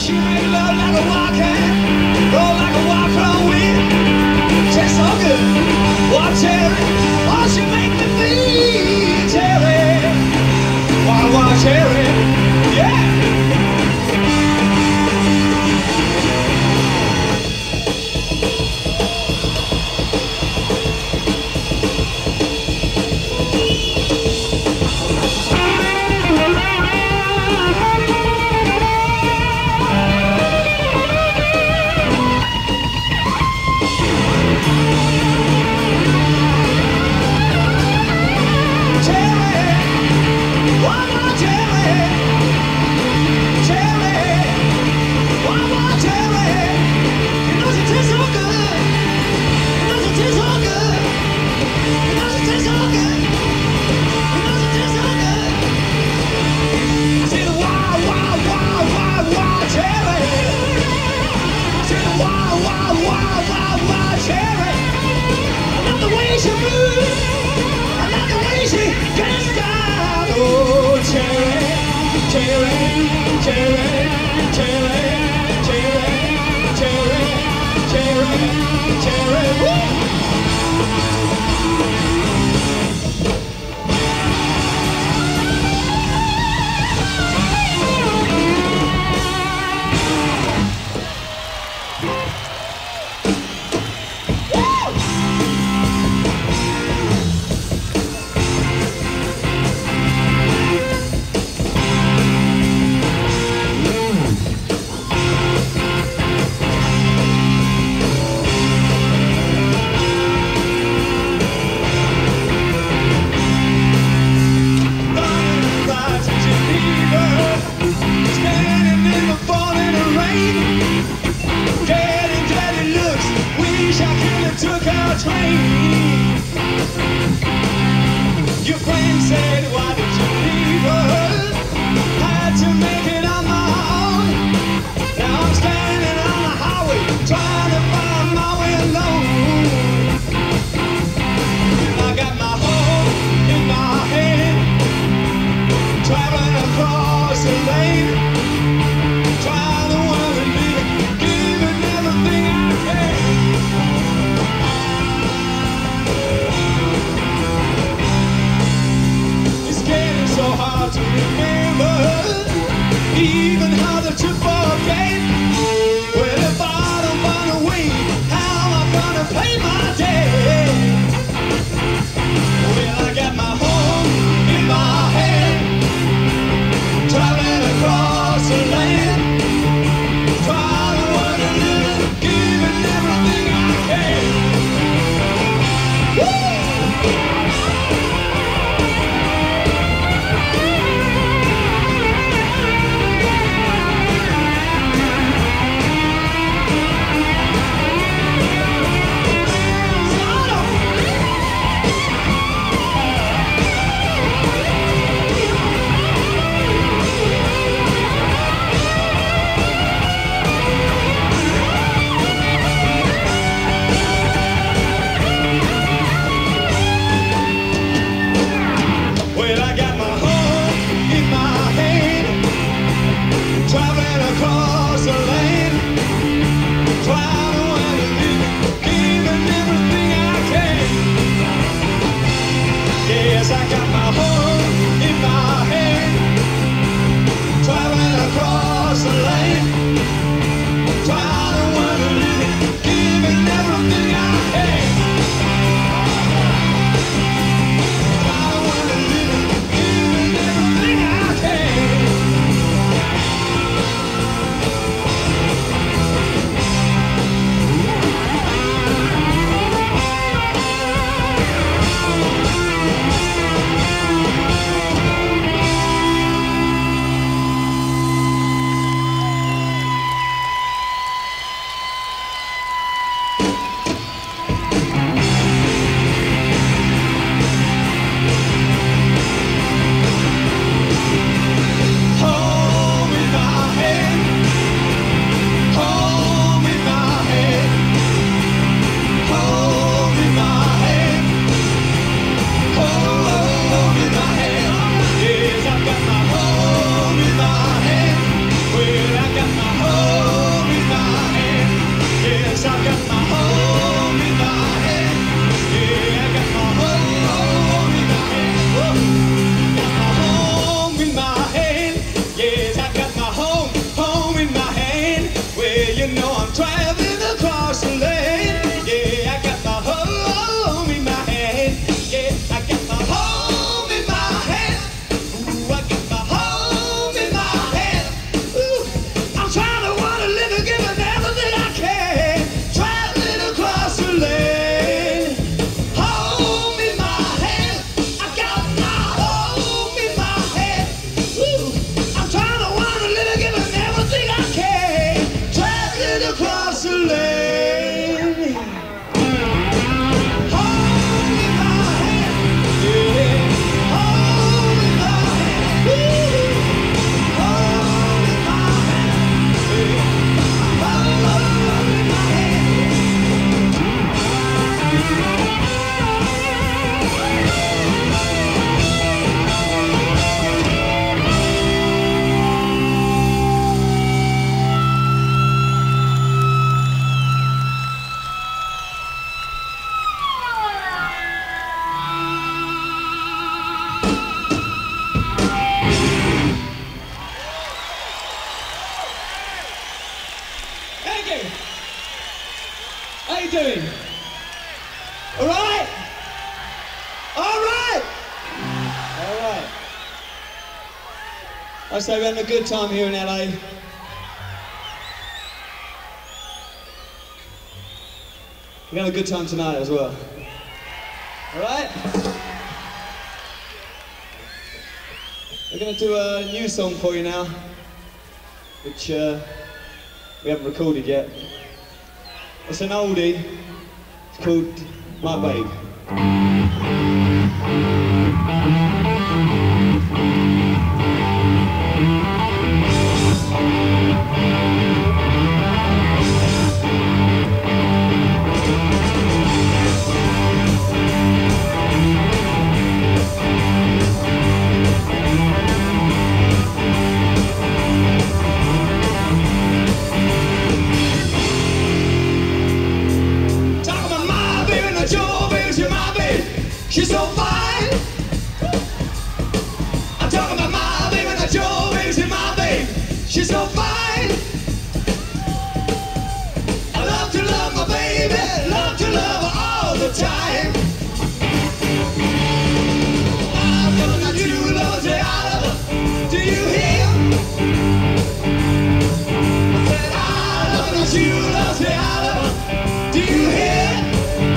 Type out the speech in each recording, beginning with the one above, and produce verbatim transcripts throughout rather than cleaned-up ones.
She made love like a wildcat, roll like a wild crow wind. Tastes so good, wild cherry. Oh, she make me feel cherry, wild, wild cherry, yeah. doing? All right? All right? All right. I say we're having a good time here in L A. We're having a good time tonight as well. All right? We're going to do a new song for you now, which uh, we haven't recorded yet. It's an oldie. It's called My Babe. She's so fine. I'm talking about my baby, not your baby, she's my baby. She's so fine. I love to love my baby, love to love her all the time. I'm talking about you, love, say I love her. Do you hear? I said I love about you, love, say I love her. Do you hear?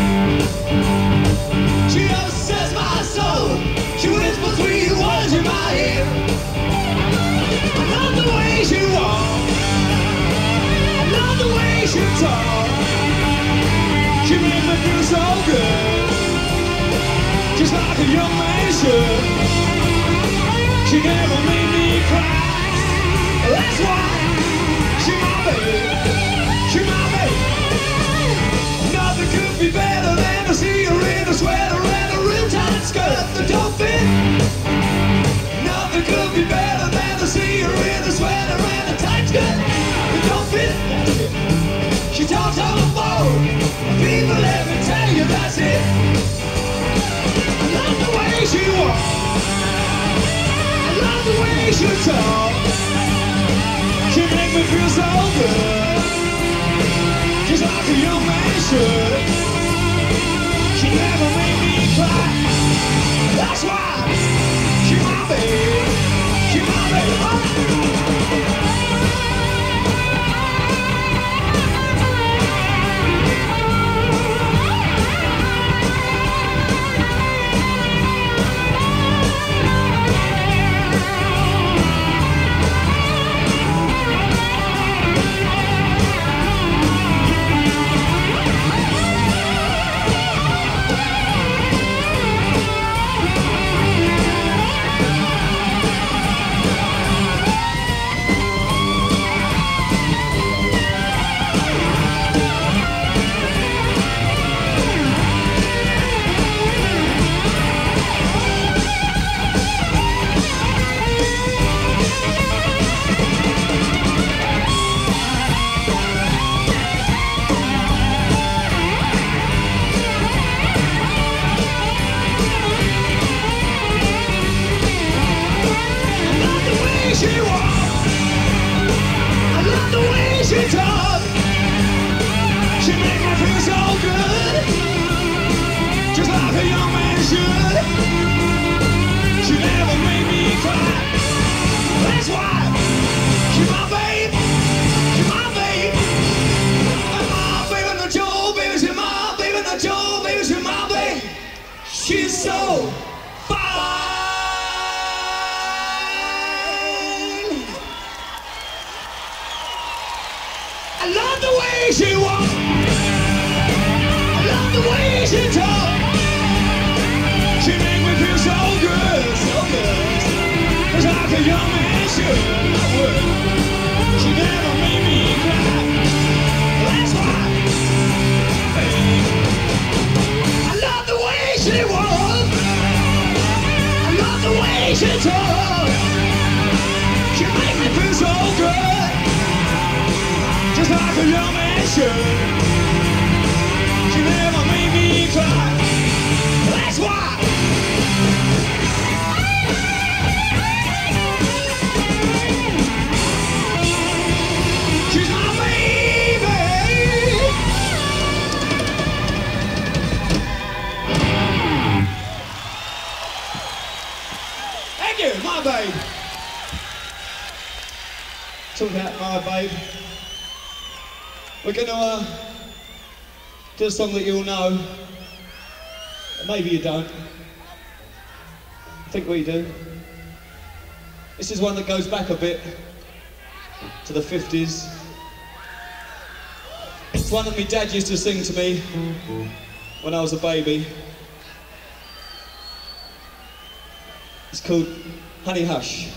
She obsesses my soul. She whispers sweet words in my ear. I love the way she walks. I love the way she talks. She makes me feel so good, just like a young man should. She never made me cry. That's why she my baby. She my baby. Nothing could be better than to see her in a sweater and a real tight skirt that don't fit. Nothing could be better than to see her in a sweater and a tight skirt that don't fit. That's it. She talks on the phone. People, let me tell you, that's it. I love the way she walks. I love the way she talks. She makes me feel so good, just like a young man should. She never made me cry. That's why she my baby. She my baby. Oh. Talking about my babe. We're gonna uh, do a song that you all know. Maybe you don't. I think we do. This is one that goes back a bit to the fifties. It's one that my dad used to sing to me when I was a baby. It's called Honey Hush.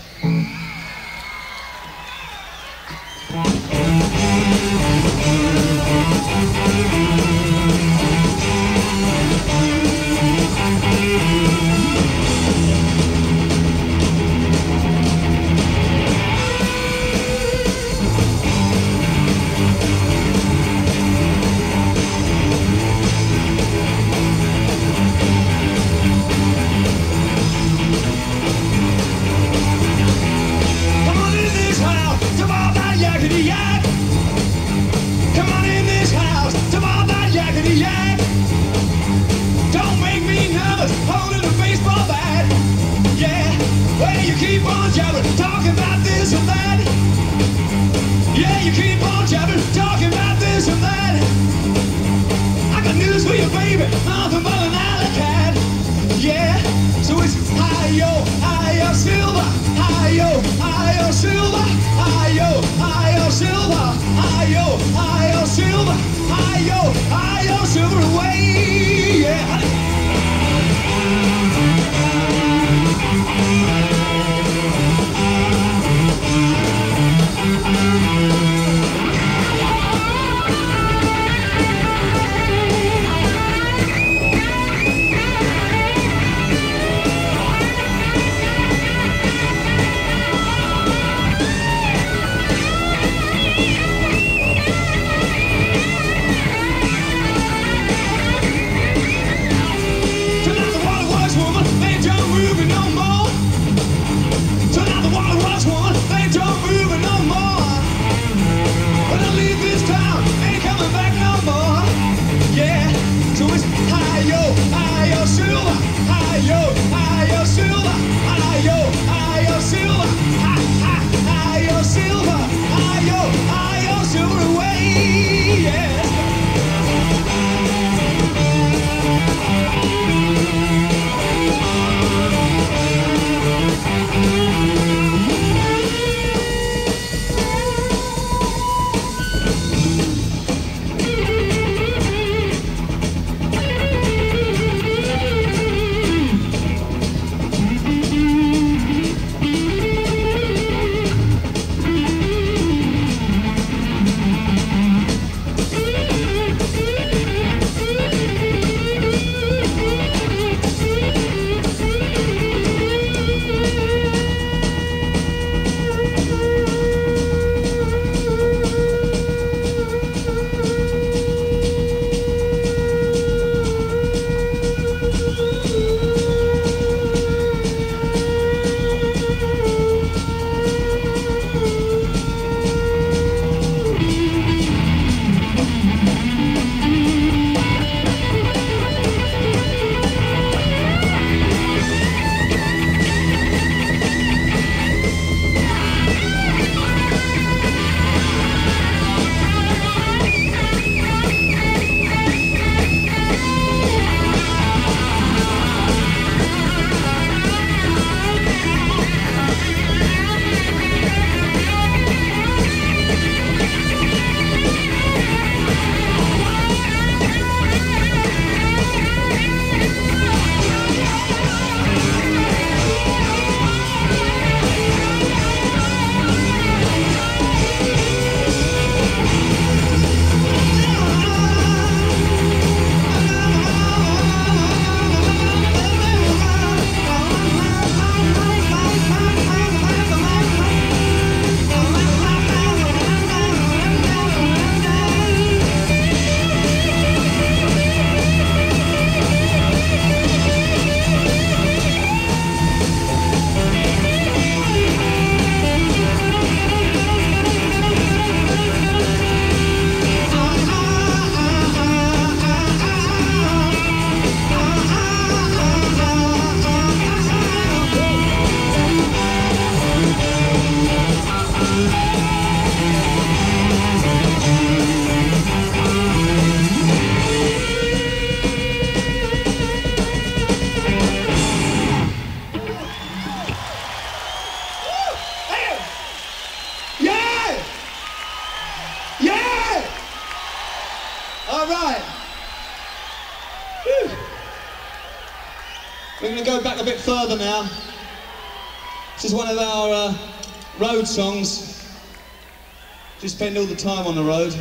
going to go back a bit further now. This is one of our uh, road songs. Just spend all the time on the road.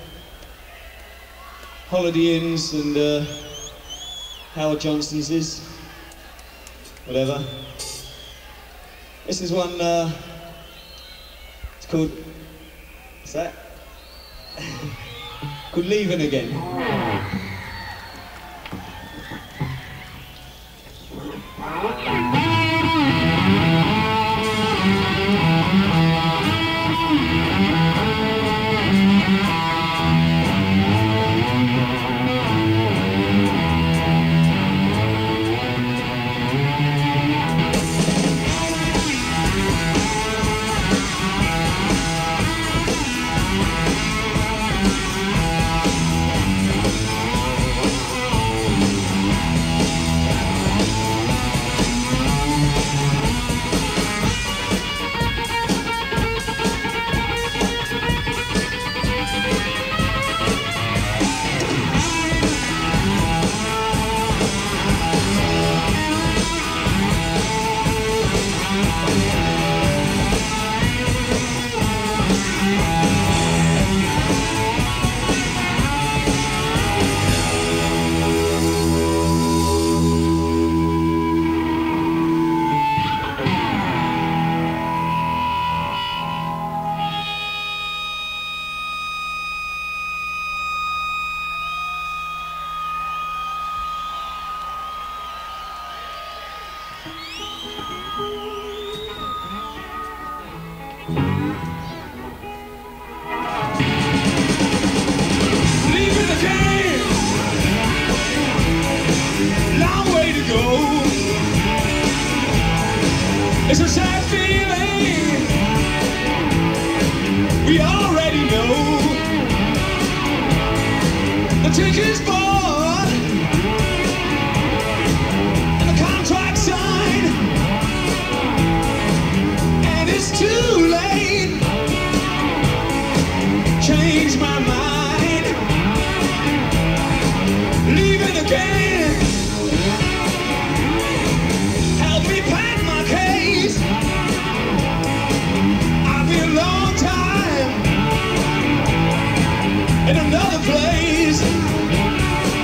Holiday Inns and uh, Howard Johnston's is. Whatever. This is one, uh, it's called, what's that? Called Leavin Again. It's a sad feeling, we already know. The ticket's bought and the contract signed, and it's too late. Change my mind, leaving again. Help me pack my case. I'll be a long time in another place.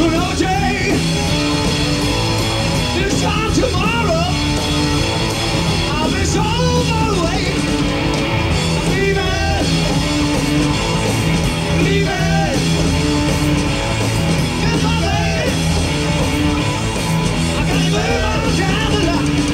another day. This time tomorrow, I'll be so far away. Leavin', leavin'. Goodbye, baby. I gotta move on down the line.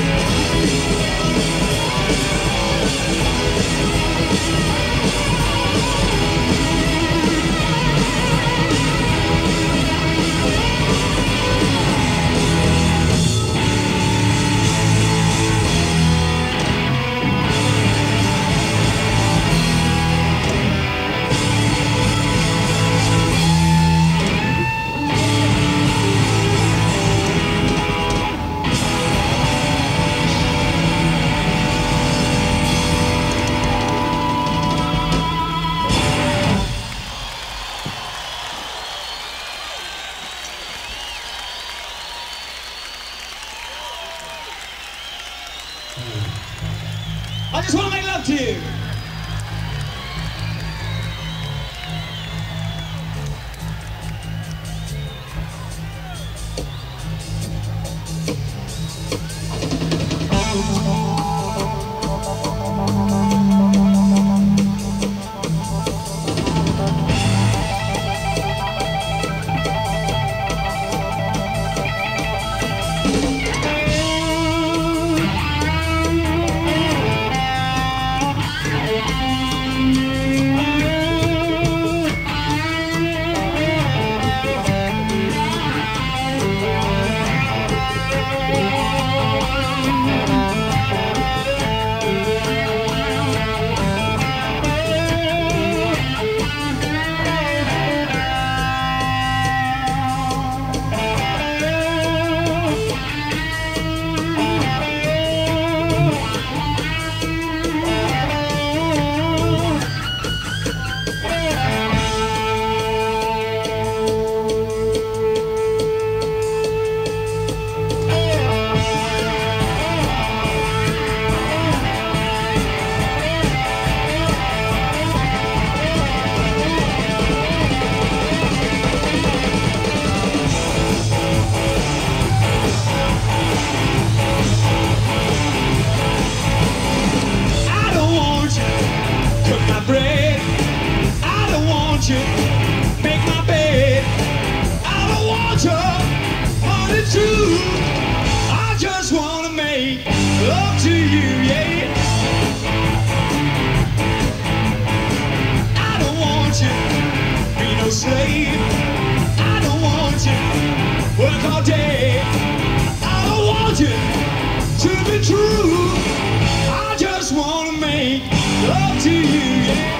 I just want to make love to you. Make my bed. I don't want you money too. I just wanna make love to you, yeah. I don't want you be no slave. I don't want you work all day. I don't want you to be true. I just wanna make love to you, yeah.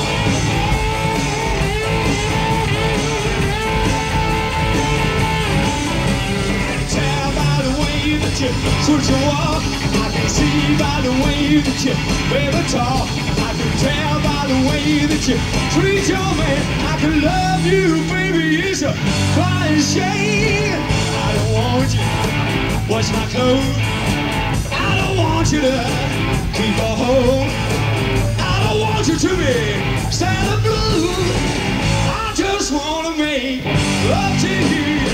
You switch your walk, I can see by the way that you ever talk. I can tell by the way that you treat your man. I can love you, baby, it's a flying shame. I don't want you to wash my clothes. I don't want you to keep a hold. I don't want you to be sad and blue. I just want to make love to you.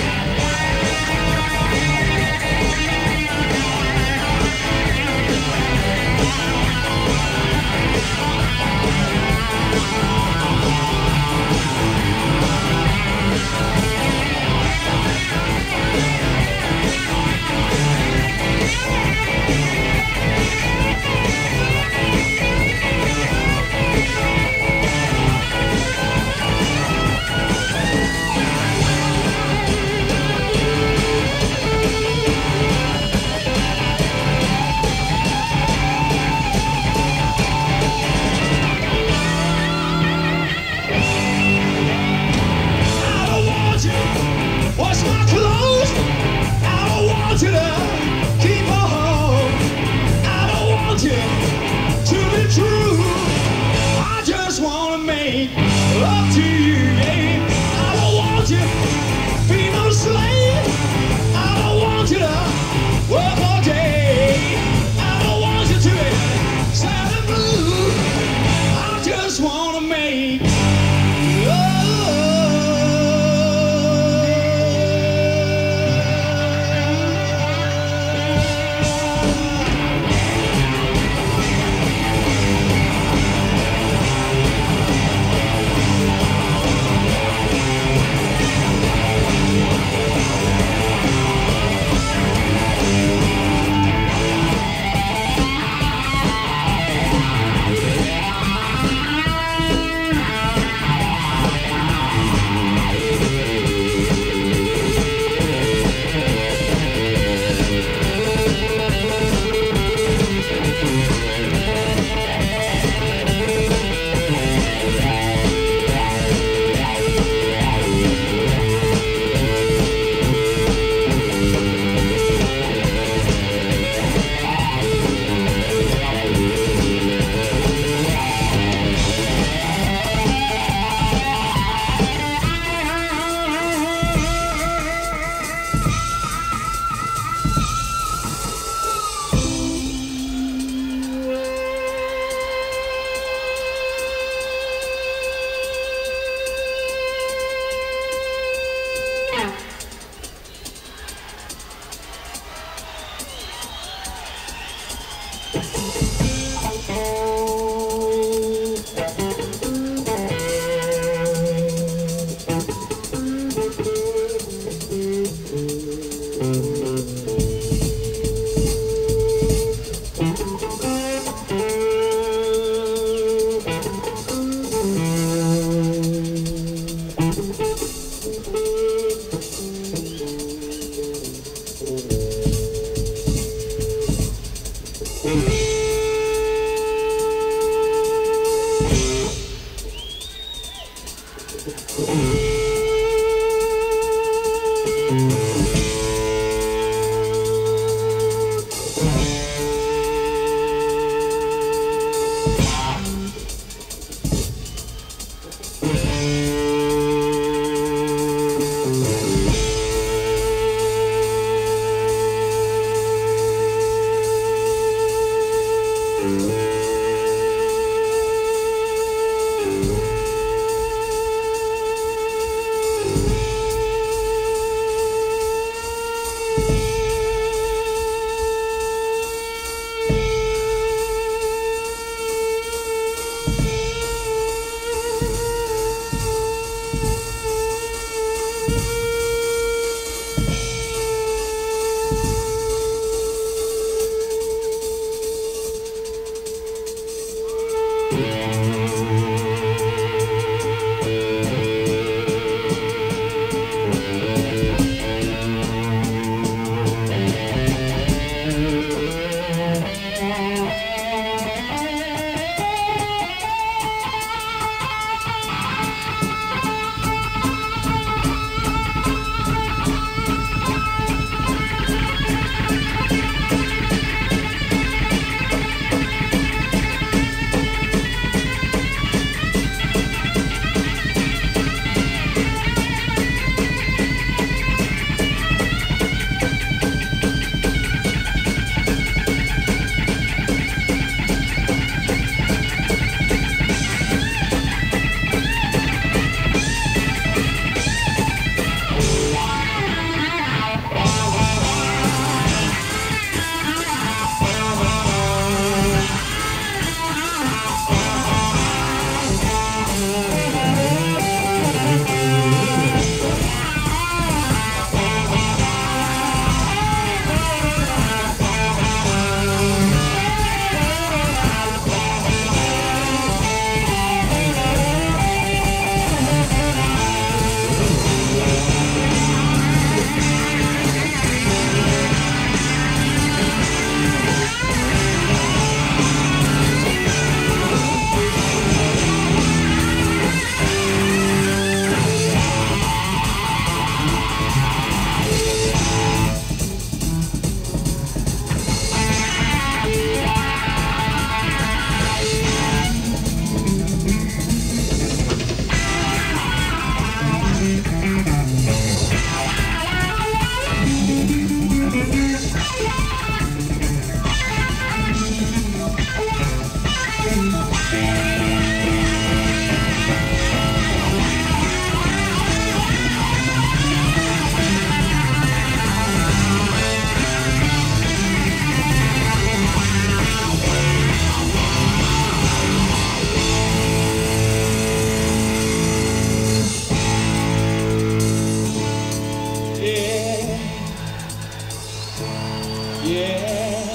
Yeah,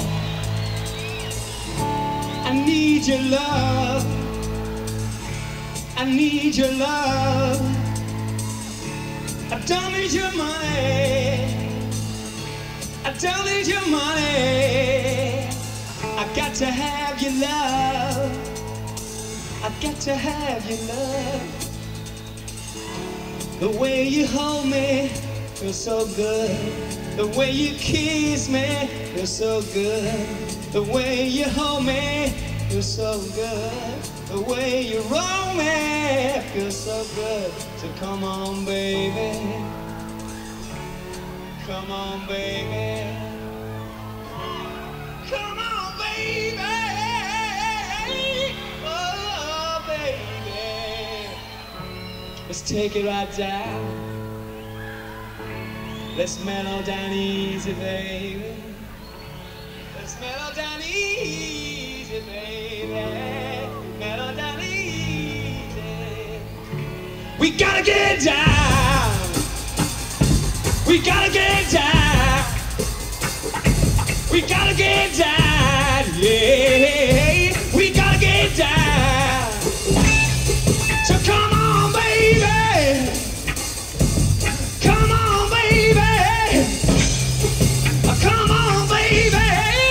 I need your love. I need your love. I don't need your money. I don't need your money. I got to have your love. I got to have your love. The way you hold me feels so good. The way you kiss me feels so good. The way you hold me feels so good. The way you roll me feels so good. So come on, baby. Come on, baby. Come on, baby. Oh, baby. Let's take it right down. Let's mellow down easy, baby. Let's mellow down easy, baby. Mellow down easy. We gotta get down. We gotta get down. We gotta get down. Yeah. We gotta get down. So come on, baby. Come on, baby. Come on, baby.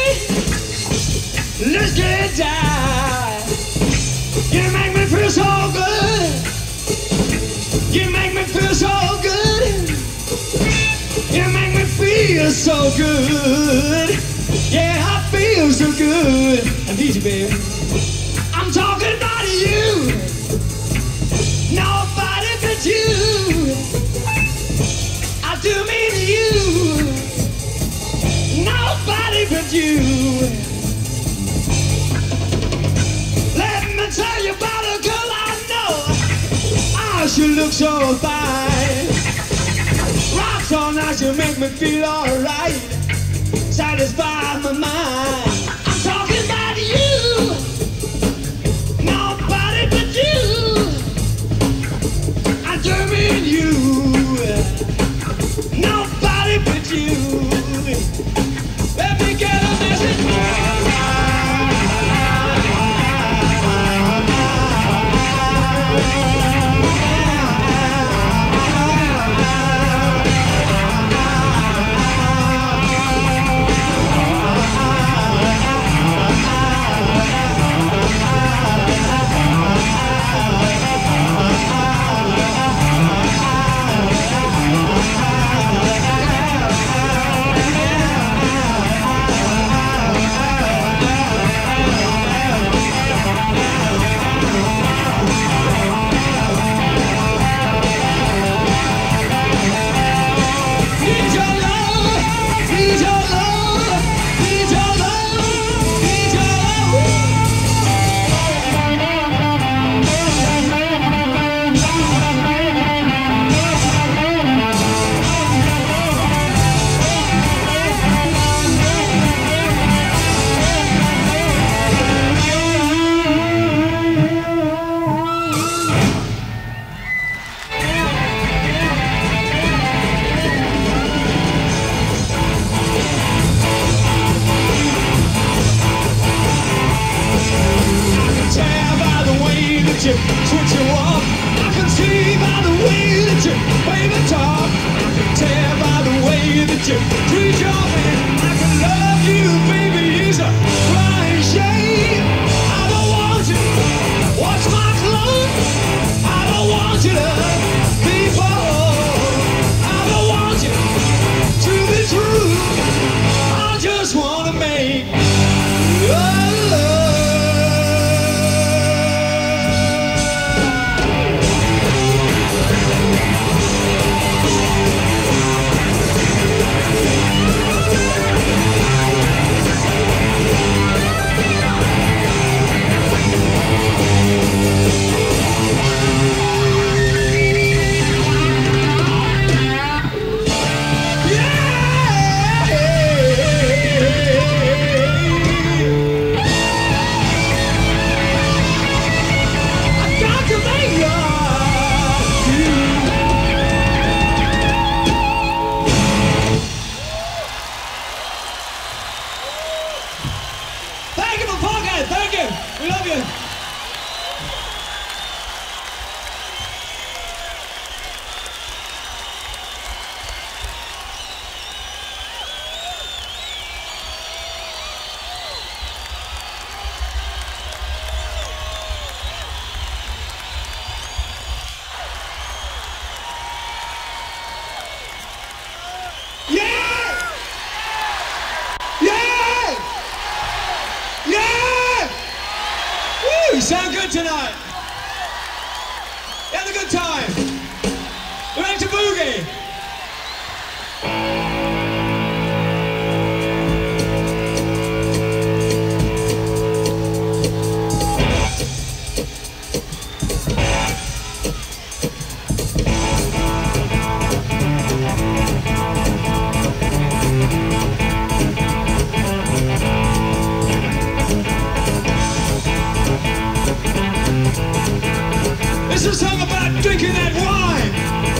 Let's get down. You make me feel so good. You make me feel so good. You make me feel so good. Yeah, I feel so good. I need you, baby. I'm talking about you. Nobody but you. I do mean you. Nobody but you. Let me tell you about a girl I know. Oh, she looks so fine. Rocks all night, you make me feel alright. Satisfy my mind. I'm talking about you. Nobody but you. I do mean you. Nobody but you. Let me get a message. Switch you off. I can see by the way that you wave and talk. I can tell by the way that you treat your man. I can love you, baby, is a crying shame. I don't want you to watch my clothes. I don't want you to be bold. I don't want you to be true. I just want to make love. Yeah. tonight? You had a good time? You ready to boogie? This is a song about drinking that wine.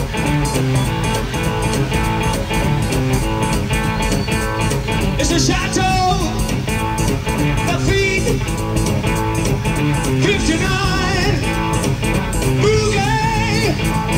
It's a Chateau, Lafitte, fifty-nine, Boogie.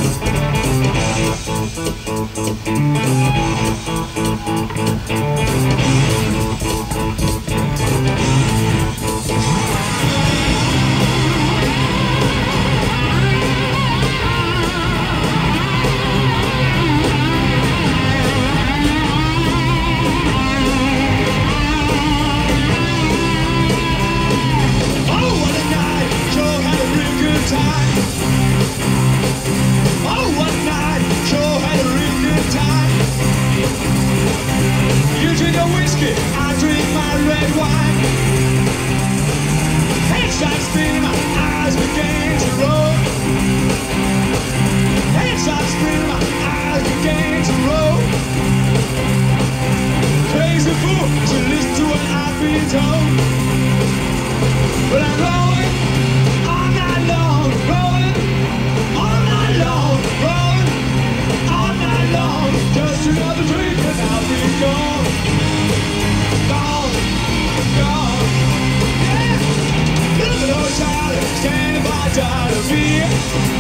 But I'm rolling all night long, rolling all night long, rolling all night long. Just another drink and I'll be gone, gone, gone. Yeah, look at old Charlie standing by Johnny beer.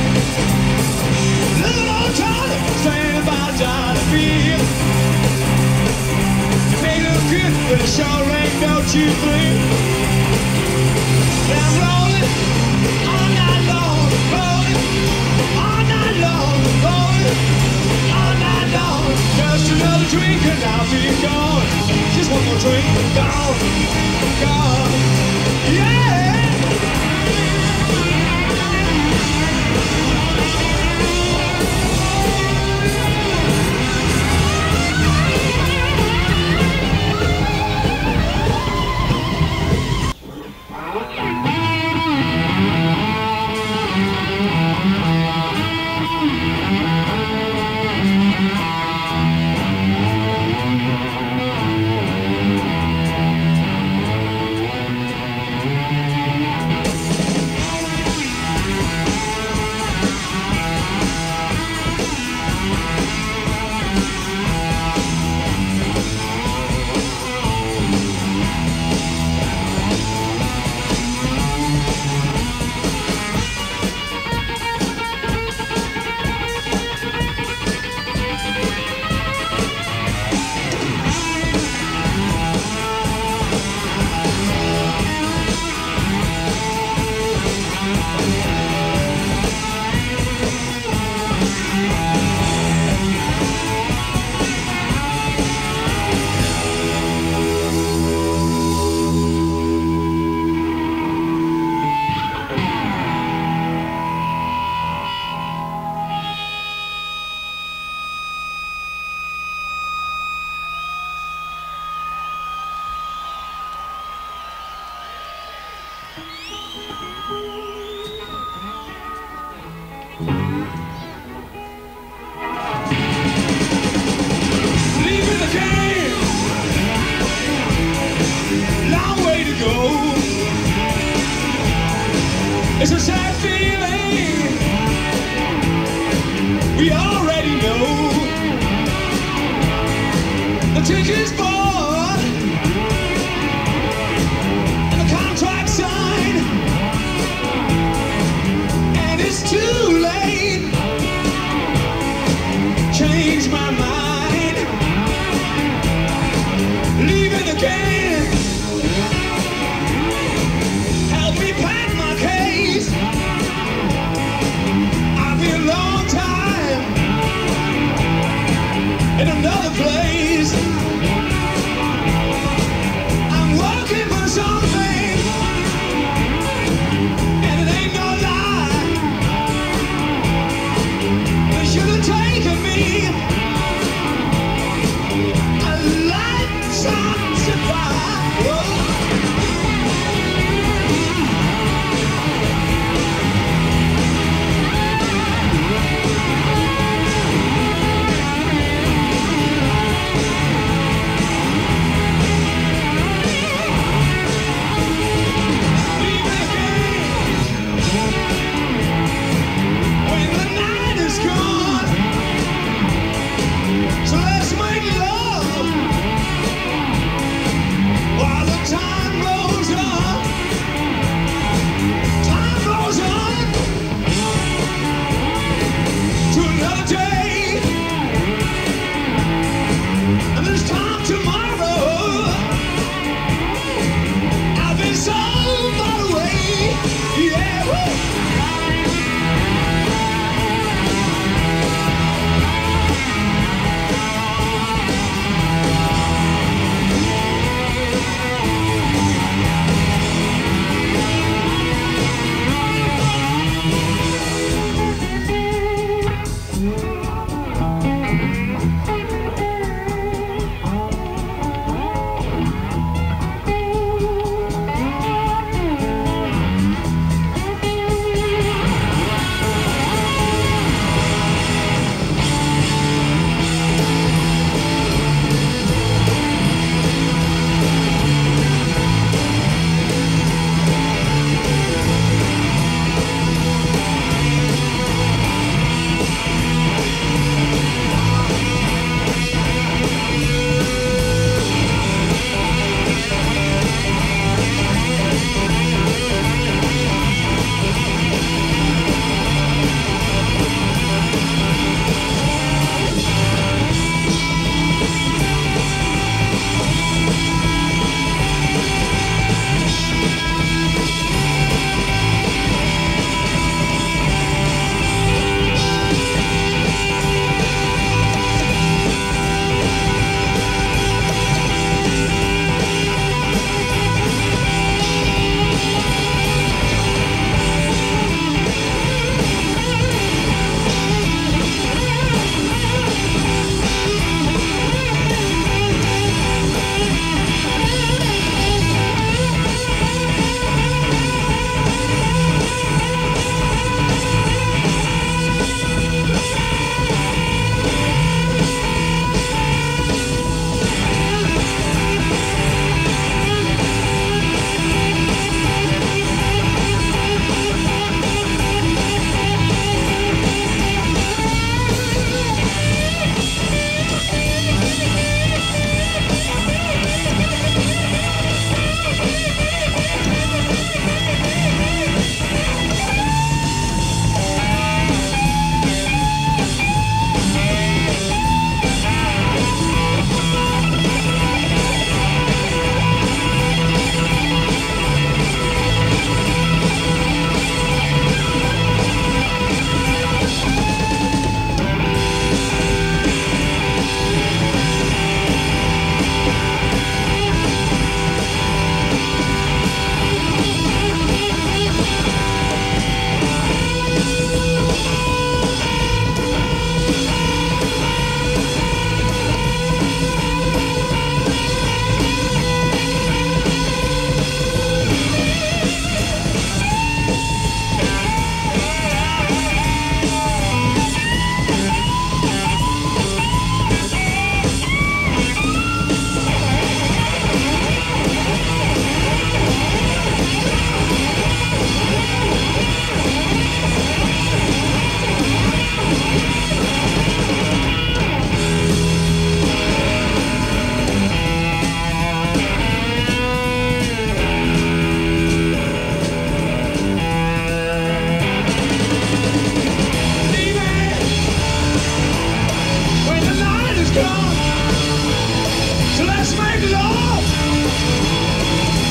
Look at old Charlie standing by Johnny beer. You may look good, but it sure ain't no cheap thing. I'm rolling all night long, rolling all night long, rolling all night long. Just another drink and I'll be gone. Just one more drink, gone, gone. Yeah. Leaving the game, long way to go. It's a sad feeling, we already know. The ticket's bought and the contract signed, and it's too late. Change my mind, leaving again. Help me pack my case. I've been a long time in another place.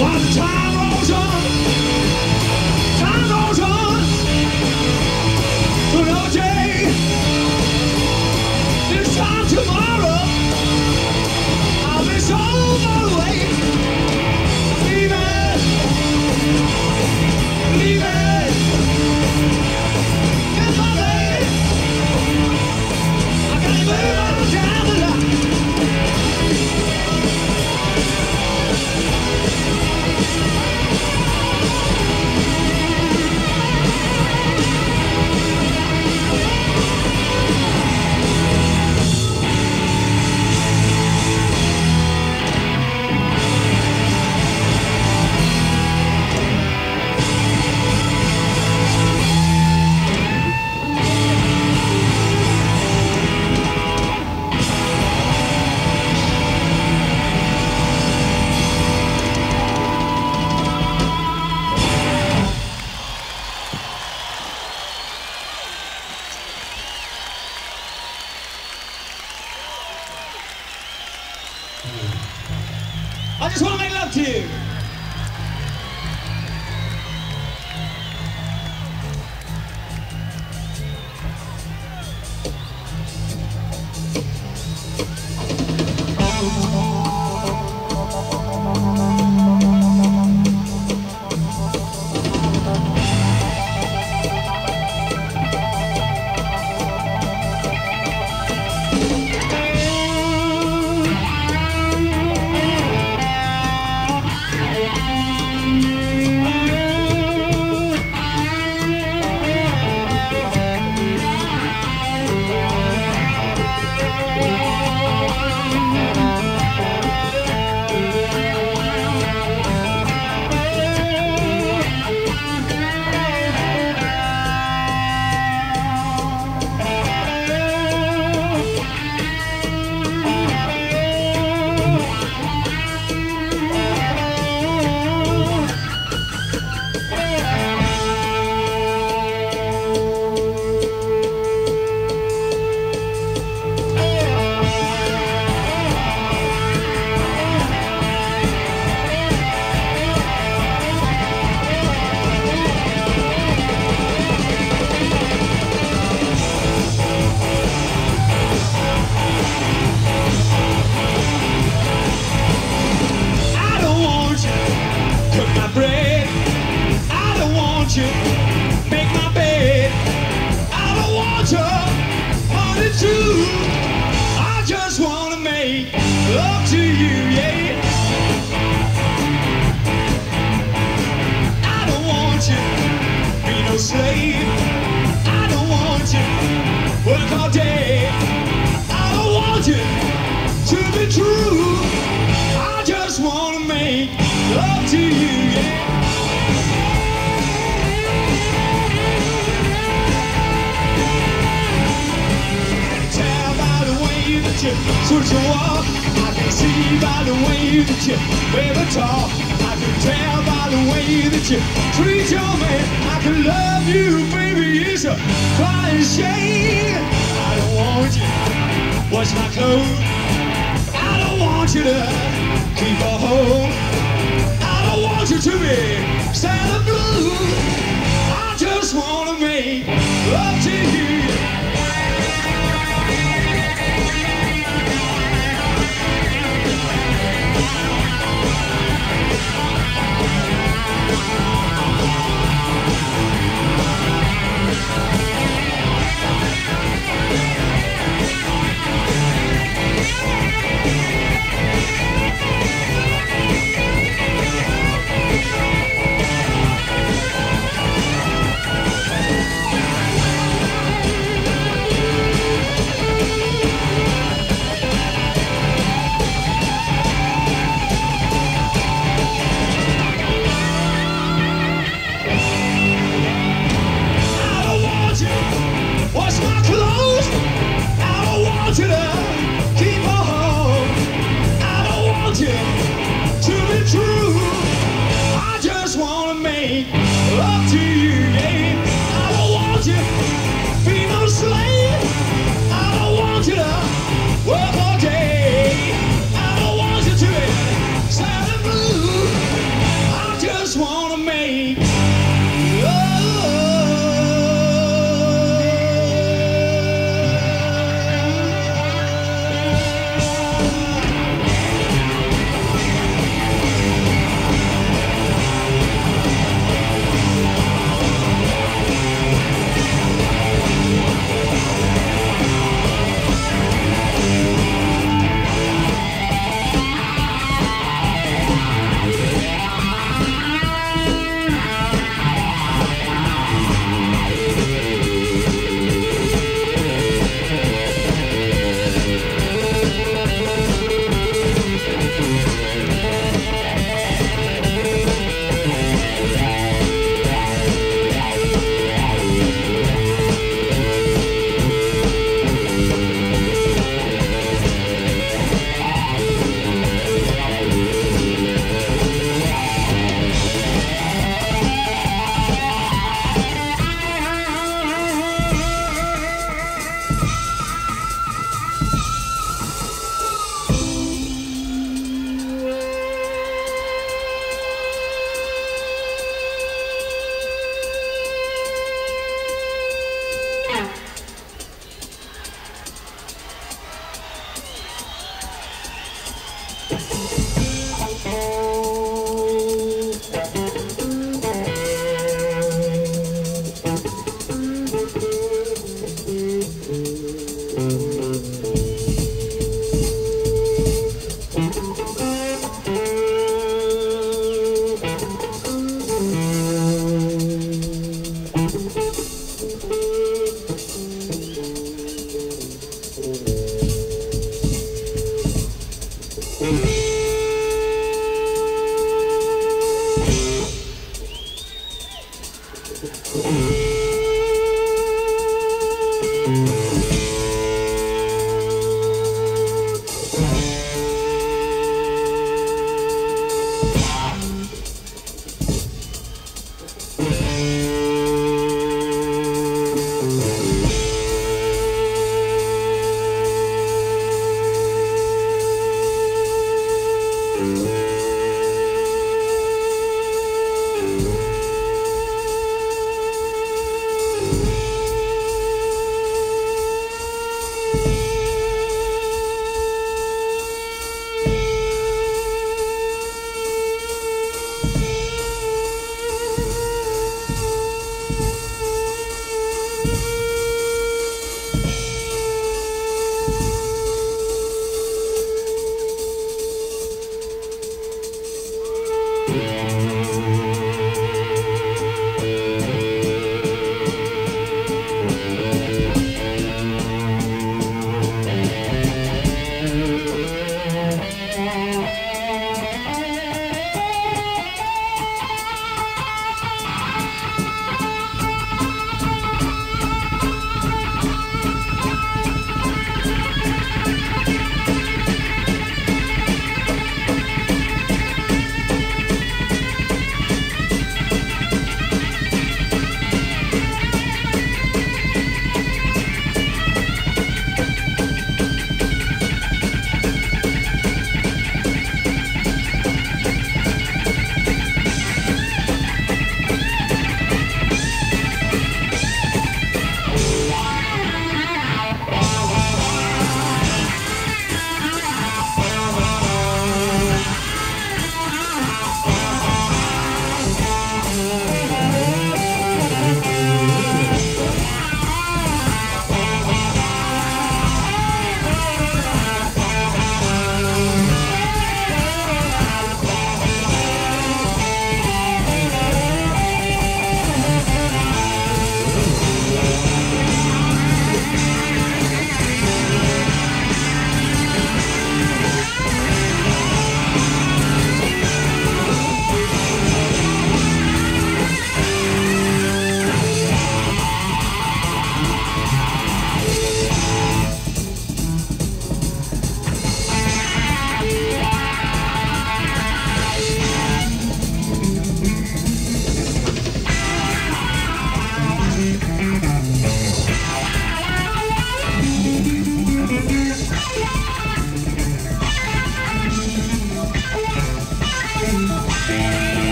While the time rolls on, time rolls on, to another day. This time tomorrow, I'll be so far away. Leavin', leavin', get my baby. I gotta move on down the line. I just want to make love to you. Switch your walk, I can see by the way that you ever talk. I can tell by the way that you treat your man. I can love you, baby, it's a crying shame. I don't want you to wash my clothes. I don't want you to keep a home. I don't want you to be sad and blue. I just want to make love to you.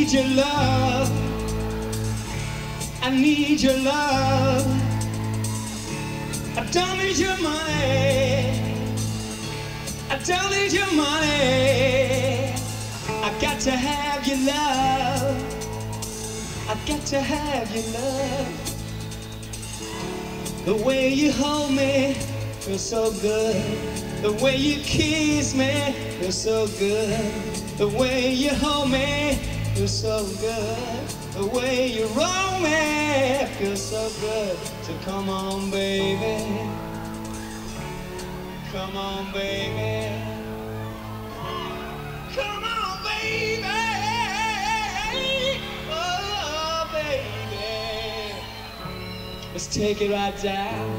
need your love. I need your love. I don't need your money. I don't need your money. I got to have your love. I got to have your love. The way you hold me feels so good. The way you kiss me feels so good. The way you hold me feels so good. The way you roll me feels so good. So come on, baby. Come on, baby. Come on, baby. Oh, baby. Let's take it right down.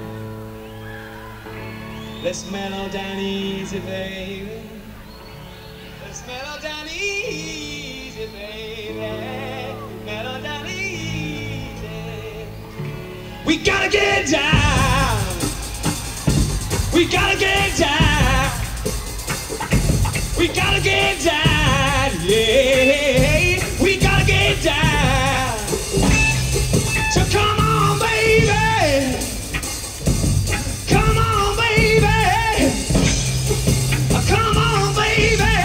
Let's mellow down easy, baby. Let's mellow down easy, baby. Mellow down easy. We gotta get down. We gotta get down. We gotta get down. Yeah. We gotta get down. So come on, baby. Come on, baby. Come on, baby.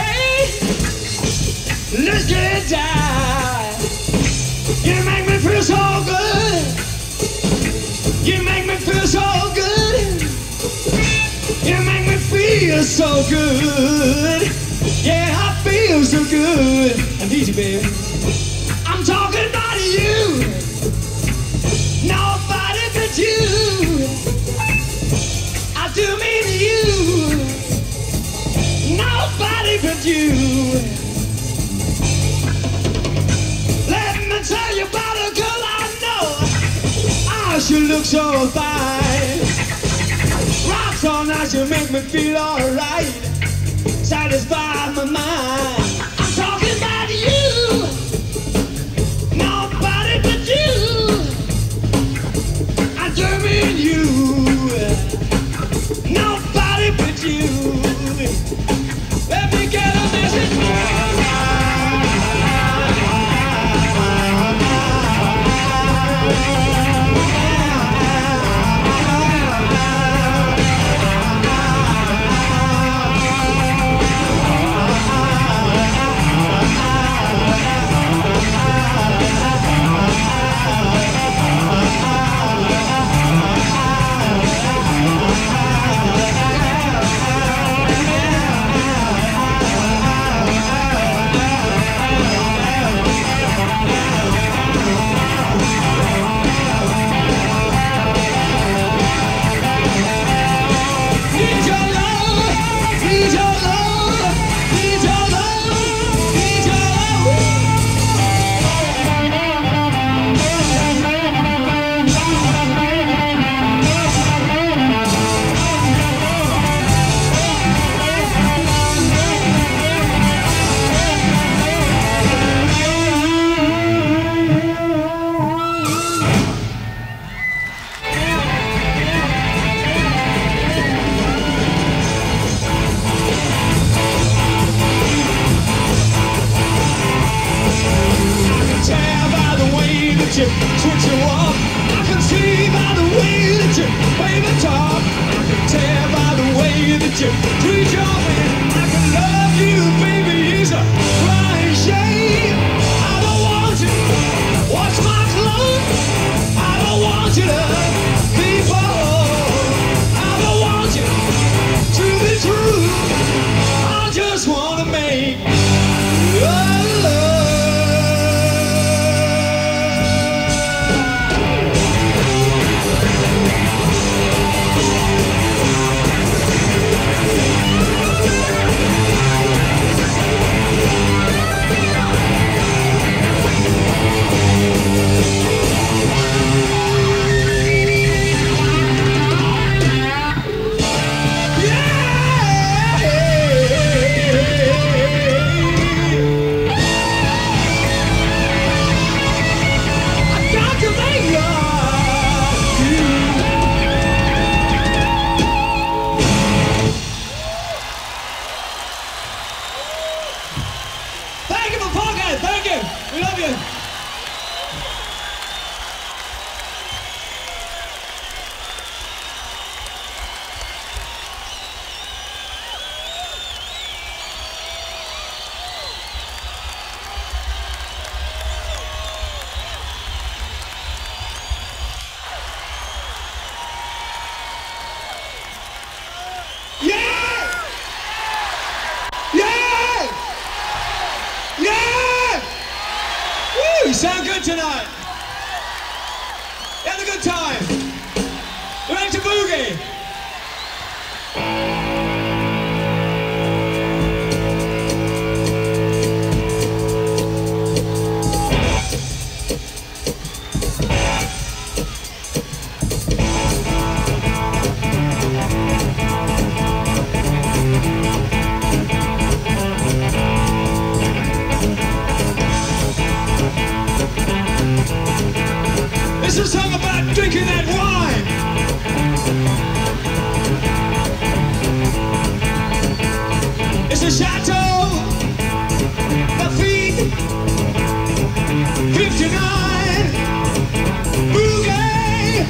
Let's get down. You make me feel so good. You make me feel so good. You make me feel so good. Yeah, I feel so good. I need you, baby. I'm talking about you. Nobody but you. I do mean you. Nobody but you. Let me tell you about a girl I know. Oh, she looks so fine. Rocks all night, you make me feel alright. Satisfy my mind. I'm talking about you. Nobody but you. I do mean you. Nobody but you. Let me get a message. We love you. Sound good tonight? You had a good time? You ready to boogie? It's a song about drinking that wine. It's a Chateau, Lafitte, fifty-nine, Boogie.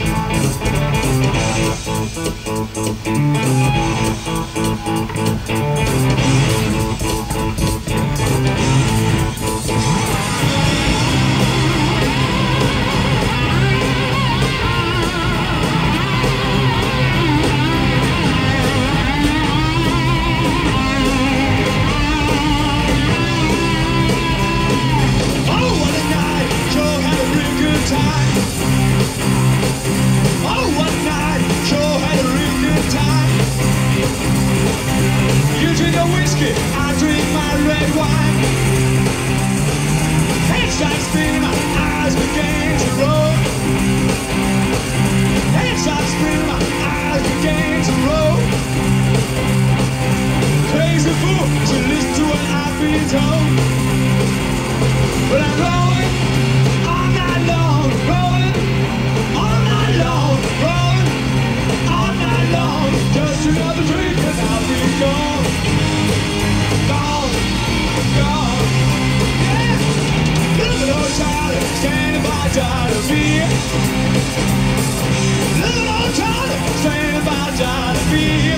I drink my red wine. Head starts spinning, my eyes begin to roll. Head starts spinning, my eyes begin to roll. Crazy fool to listen to what I've been told. But I'm rolling all night long, rolling all night long, rolling all night long. Just another drink and I'll be gone. Gone, gone, yeah. Look at old Charlie standing by Johnny beer. Look at old Charlie standing by Johnny beer.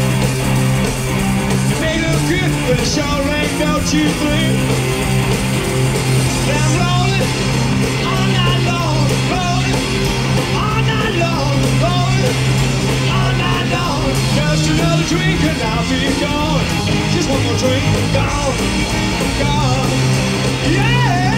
You may look good, but it sure ain't no cheap thrill. And I'm rolling all night long, rolling all night long, rolling all night long. Just another drink and I'll be gone. Just one more drink, gone, gone, yeah!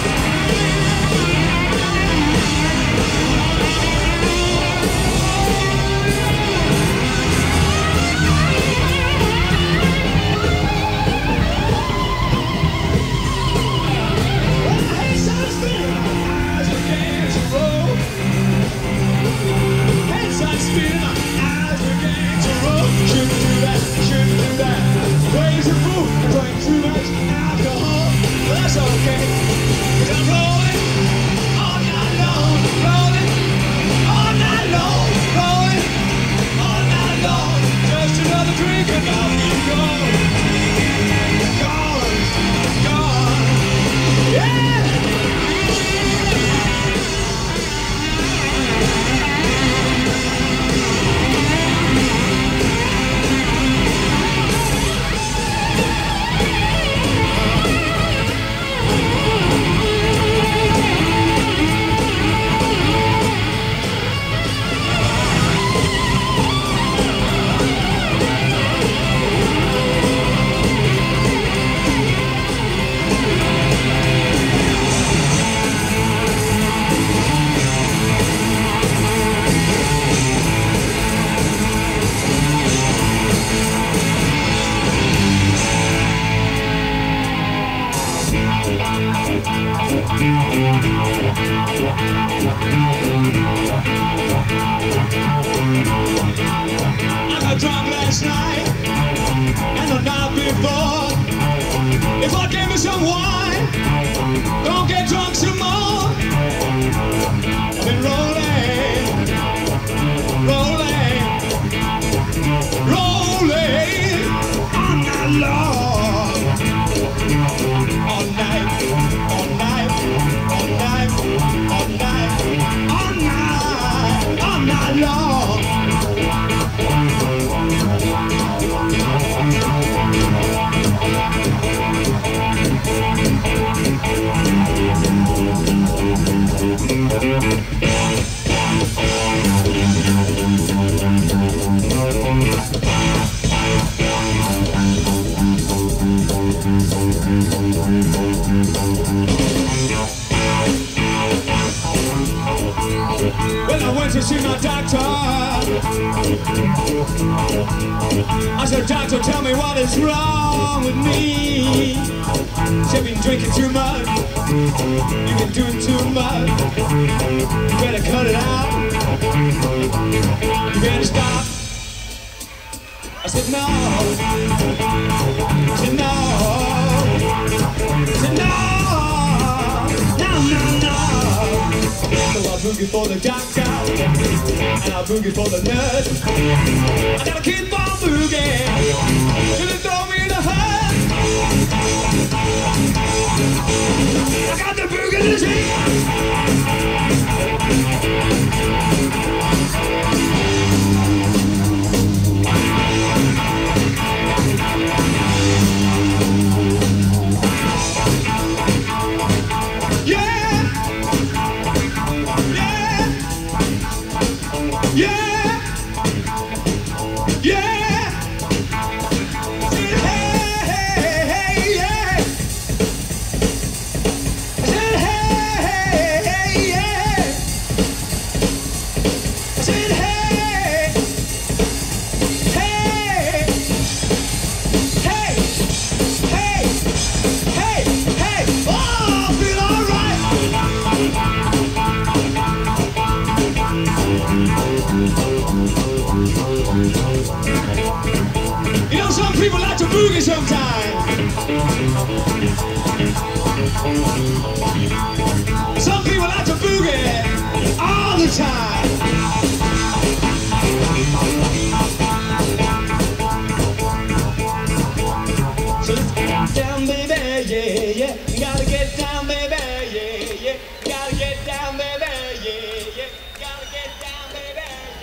Hey, sun spinning, my eyes begin to roll. Hey, sun spinning, my eyes begin to roll. Shouldn't do that, shouldn't do that. Crazy fool, drank too much alcohol. But that's okay, 'cause I'm rolling all night long, rolling all night long, rolling all night long. Just another drink and I'll be gone, gone, gone, yeah. I got drunk last night and the night before. If I gave me some wine, don't get drunk some more. I've been rolling, rolling, rolling all night long, all night, all night. me. You've been drinking too much. You've been doing too much. You better cut it out. You better stop. I said no. I said no. I said no. No, no, no. So I'll boogie for the doctor, and I'll boogie for the nurse. I gotta keep on boogie till they throw me in the hut. I got the boogie to take. You know, some people like to boogie sometimes. Some people like to boogie all the time. So let's get down, baby, yeah, yeah. You gotta get down, baby, yeah, yeah. You gotta get down, baby, yeah, yeah. You gotta get down, baby,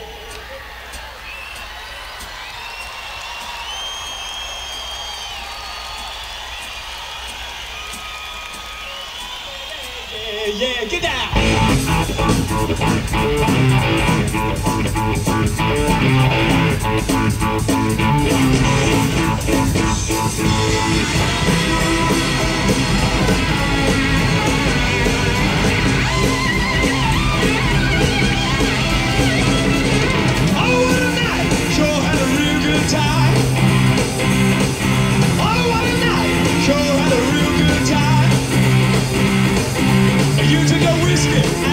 yeah, yeah. Yeah, get down. Oh, what a night! Sure had a real good time. Oh, what a night! Sure had a real good time. You took a whiskey.